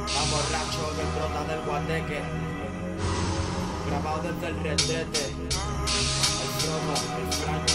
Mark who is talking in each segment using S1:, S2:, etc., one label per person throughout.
S1: La borracho del prota del guateque, grabado desde el retrete, el Frodo, el Frank.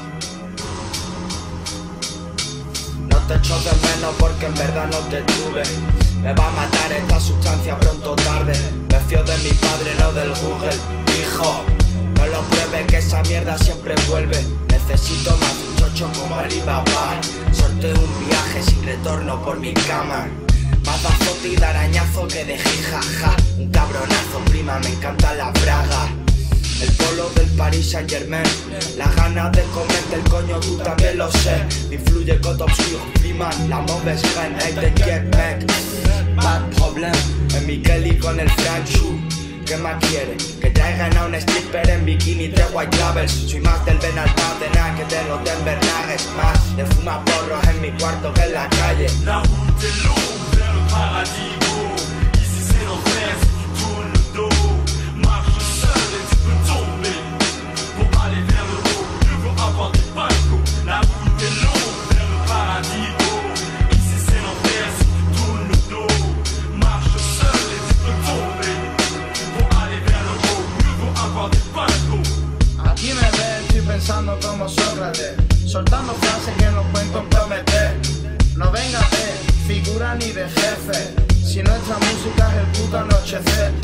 S1: No te echo de menos porque en verdad no te tuve. Me va a matar esta sustancia pronto o tarde. Me fío de mi padre, no del Google. Hijo, no lo pruebes que esa mierda siempre vuelve. Necesito más un chocho como Alibaba. Sorteo un viaje sin retorno por mi cama. Más de azote y de arañazo que de jijaja. Un cabronazo, prima, me encantan las bragas. El polo del Paris Saint Germain. Las ganas de comerte el coño, tú también lo sé. Influye con Top Sur, Freeman, la mauvaise graine, hey, de get back. Bad problem, en mi Kelly con el Frank Shoe. ¿Qué más quiere? Que traigan a un stripper en bikini, tres white labels. Soy más del Benalmádena que de los Denver Nuggets. Más de fumar porros en mi cuarto que en la calle.
S2: La route est longue vers le paradis, oh. Ici c'est l'enfer si tu tournes le dos. Marche seul et tu peux tomber. Pour aller vers le haut, je veux avoir des balcons. La route est longue vers le paradis, oh. Ici c'est l'enfer si tu tournes le dos. Marche seul et tu peux tomber. Pour aller vers le haut, je veux avoir des balcons.
S3: Aquí me ves, estoy pensando como Sócrates, soltando frases que nos pueden comprometer. No venga de figura ni de jefe, si nuestra música es el puto anochecer.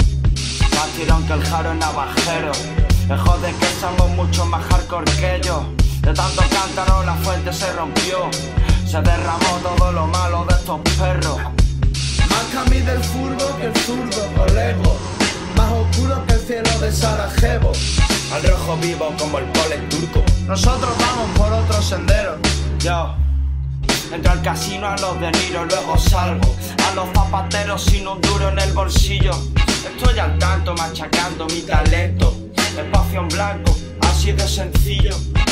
S1: Más tirón que el jaro navajero. Lejos de que somos mucho más hardcore que ellos. De tanto cántaro la fuente se rompió. Se derramó todo lo malo de estos perros.
S3: Más camí del furbo que el zurdo colego, más oscuro que el cielo de Sarajevo.
S1: Al rojo vivo como el polen turco.
S3: Nosotros vamos por otro sendero.
S1: Yo entro al casino a los de Niro, luego salgo. A los zapateros sin un duro en el bolsillo. Estoy al tanto machacando mi talento. Espacio en blanco, así de sencillo.